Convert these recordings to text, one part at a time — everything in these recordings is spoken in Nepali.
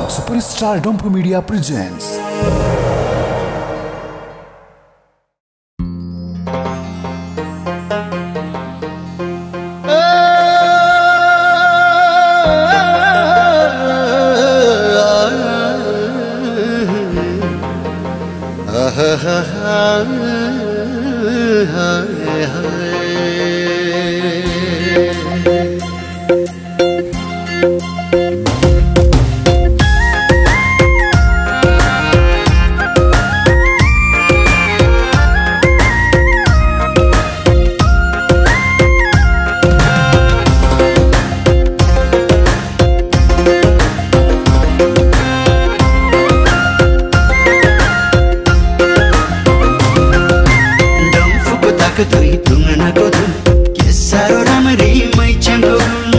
Superstar Dompu Media presents. Tuh hitungan aku tuh kisah orang merimai canggung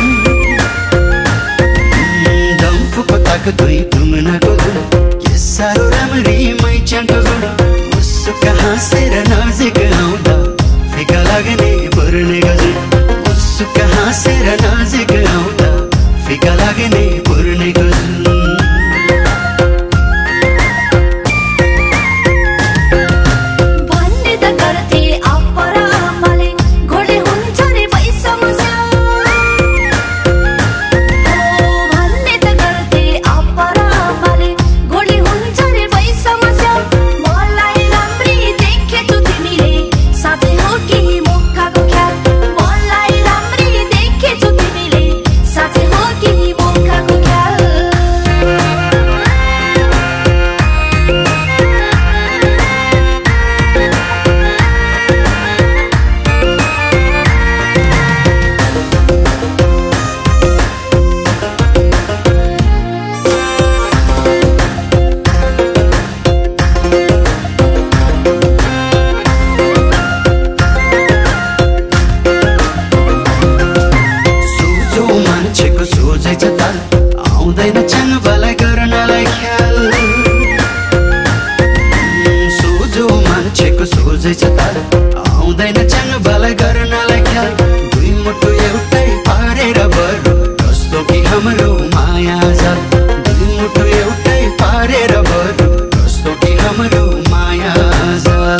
Dampu kotak tuh hitungan aku tuh kisah orang merimai canggung Musuh kahase ra nazik aunda fika lagane purne gaje Musuh kahase ra nazik aunda fika lagane purne gaje आउँदैन चङ भलाई गर्नलाई ख्याल दुई मुटु एउटै पारेर बरु कस्तो कि हाम्रो माया जाल दुई मुटु एउटै पारेर बरु कस्तो कि हाम्रो माया जाल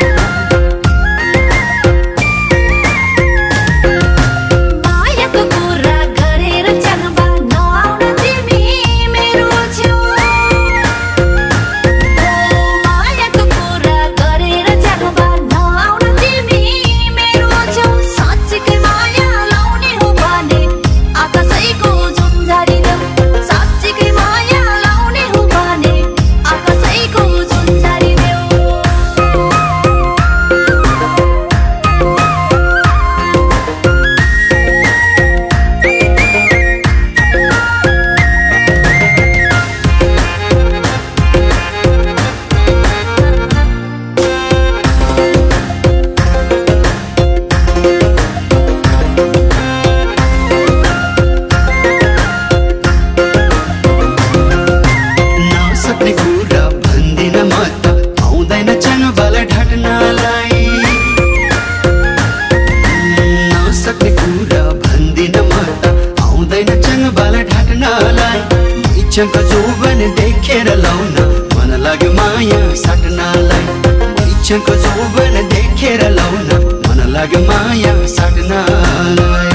चंको जोवन देखेर लाउन मन लाग्यो माया साट्नलाई चंको जोवन देखेर लाउन मन लाग्यो माया साट्नलाई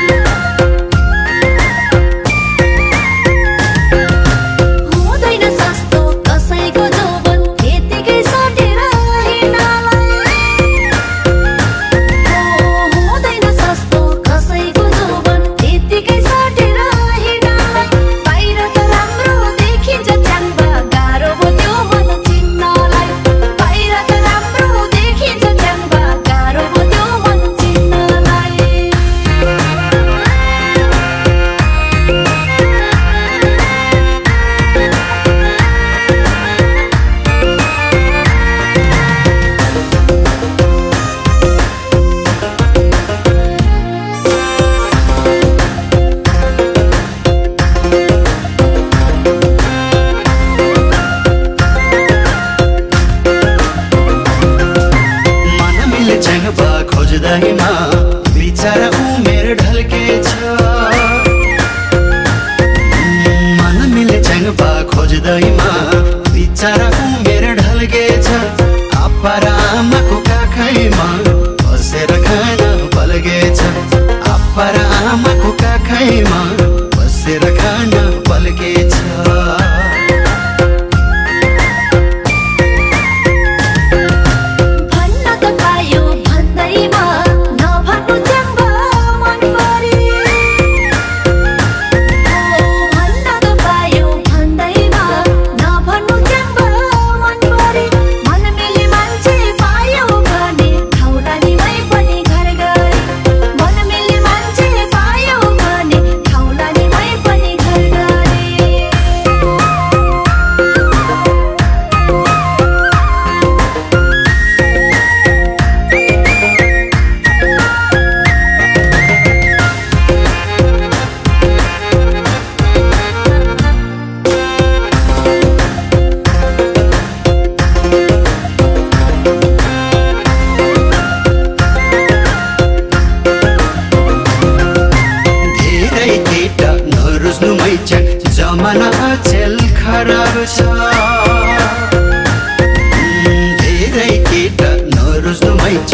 खोज्दैमा बिचारा उमेर ढल्के छ मन मिले चंग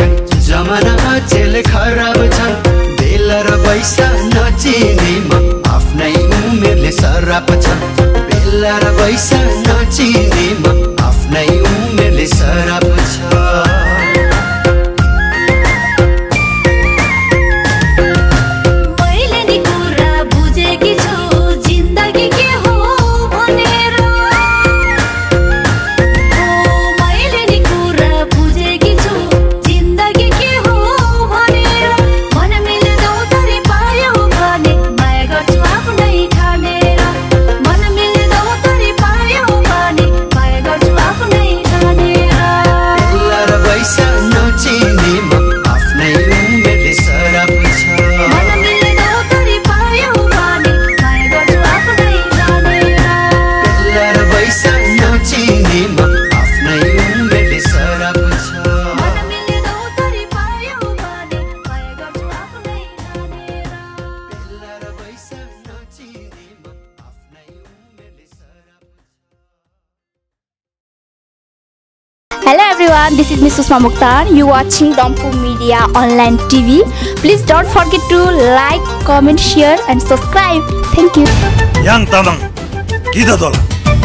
जमाना अचेल खराब छ बेला र पैसा नचिनेमा आफ्नै उमेरले सराप छ बेला र पैसा नचिनेमा आफ्नै उमेरले सराप छ Hello everyone, this is Ms. Susma Mukhtar. You watching Dampu Media Online TV. Please don't forget to like, comment, share and subscribe. Thank you. Yang Tamang, kita dola.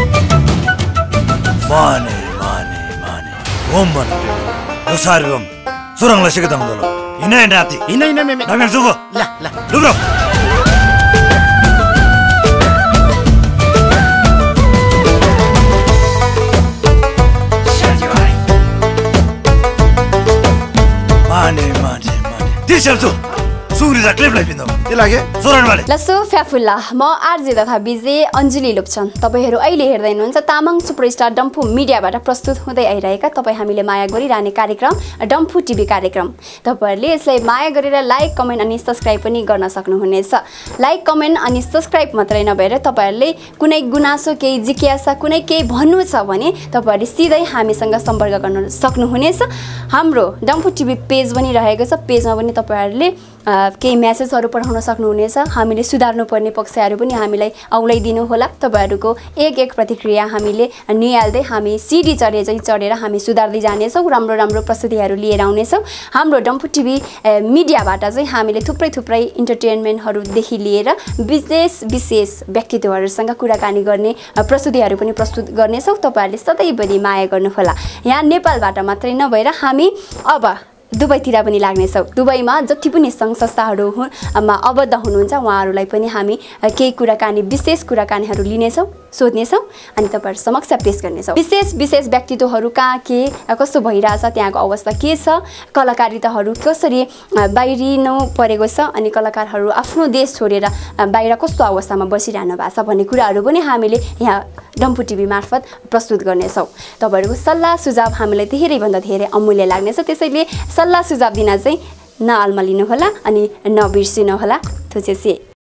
Mane. Om mana? Dosari om. Surang lah kita dola. Ina nanti. Ina meme. Nabi suko. Lah. Dulu. Mane. T-shirt tu. Suri za clip life indom. Dilage. Suran male. लसो फ्याफुल्ला म आरजे तथा विजय अञ्जली लोकछन् तपाईहरु अहिले हेर्दै हुनुहुन्छ तामाङ सुपरस्टार डम्फु मिडियाबाट प्रस्तुत हुँदै आइरहेका तपाई हामीले माया गरिरहने कार्यक्रम डम्फु टिभी कार्यक्रम तपाईहरुले यसलाई माया गरेर लाइक कमेन्ट अनि सब्स्क्राइब पनि गर्न सक्नुहुनेछ लाइक कमेन्ट अनि सब्स्क्राइब मात्रै नभएर तपाईहरुले कुनै गुनासो केही जिज्ञासा कुनै केही भन्नु छ भने तपाईहरुले सिधै हामीसँग सम्पर्क गर्न सक्नुहुनेछ हाम्रो डम्फु टिभी पेज पनि रहेको छ पेजमा पनि तपाईहरुले केही मेसेजहरु पठाउन सक्नुहुनेछ हामीले सुधार्नु पर्ने पक्षहरु पनि हामीलाई औलाइदिनु होला तपाईहरुको एक प्रतिक्रिया हामीले निहाल्दै हामी सिडी चढेर हामी सुधार्दै जानेछौं राम्रो प्रस्तुतिहरु लिएर आउनेछौं हाम्रो डम्फु टिभी मिडियाबाट चाहिँ हामीले थुप्रै इन्टरटेनमेन्टहरु देखि लिएर विशेष व्यक्तित्वहरुसँग कुराकानी गर्ने प्रस्तुतिहरु पनि प्रस्तुत गर्नेछौं तपाईहरुले सधैँभरि माया गर्नु होला यहाँ नेपालबाट मात्रै नभएर हामी अब दुबईतिर पनि लाग्नेछौं दुबईमा जति पनि संघ संस्थाहरुमा अबद्ध हुनुहुन्छ उहाँहरुलाई पनि हामी केही कुराकानी विशेष कुराकानीहरु लिनेछौं सोध्नेछौं अनि तपाईहरु समक्ष पेश गर्नेछौं विशेष व्यक्तित्वहरु कहाँ के कस्तो भइराछ त्यहाँको अवस्था के छ कलाकारिताहरु कसरी बाहिरिनु परेको छ अनि कलाकारहरु आफ्नो देश छोडेर बाहिर कस्तो अवस्थामा बसिरहनु भएको छ भन्ने कुराहरु पनि हामीले यहाँ डम्फु टिभी मार्फत प्रस्तुत गर्नेछौं तपाईहरुको सल्लाह सुझाव हामीलाई धेरै भन्दा धेरै अमूल्य लाग्नेछ त्यसैले सल्लाह सुझाव दिन चाहिँ नअल्मलिनु होला अनि नबिर्सिनु होला थुचेसी